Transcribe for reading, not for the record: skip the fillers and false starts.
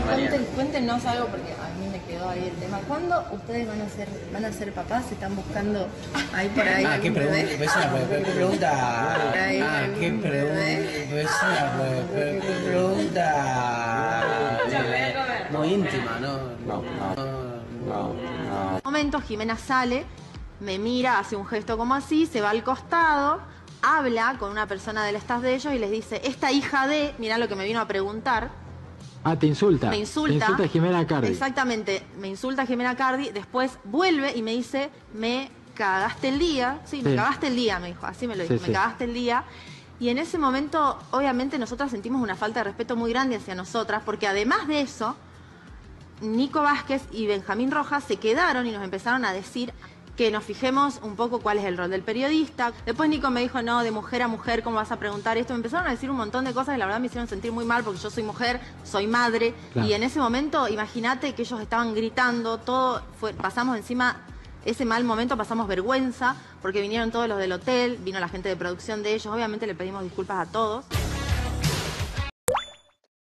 Cuéntenos algo porque a mí me quedó ahí el tema. ¿Cuándo ustedes van a ser papás? ¿Se están buscando ahí por ahí? ¿Qué pregunta? ¿Qué pregunta? ¿Qué pregunta? Muy íntima, ¿no? En un momento Jimena sale, me mira, hace un gesto como así, se va al costado, habla con una persona del staff de ellos y les dice, esta hija de, mirá lo que me vino a preguntar. Te insulta. Me insulta. Te insulta Jimena Cardi. Exactamente, me insulta Jimena Cardi, después vuelve y me dice, me cagaste el día. Sí, me cagaste el día, me dijo, así me lo dijo, me cagaste el día. Y en ese momento, obviamente, nosotras sentimos una falta de respeto muy grande hacia nosotras, porque además de eso, Nico Vázquez y Benjamín Rojas se quedaron y nos empezaron a decir que nos fijemos un poco cuál es el rol del periodista. Después Nico me dijo, no, de mujer a mujer, ¿cómo vas a preguntar esto? Me empezaron a decir un montón de cosas que la verdad me hicieron sentir muy mal porque yo soy mujer, soy madre. Claro. Y en ese momento, imagínate que ellos estaban gritando, pasamos encima, ese mal momento pasamos vergüenza porque vinieron todos los del hotel, vino la gente de producción de ellos, obviamente le pedimos disculpas a todos.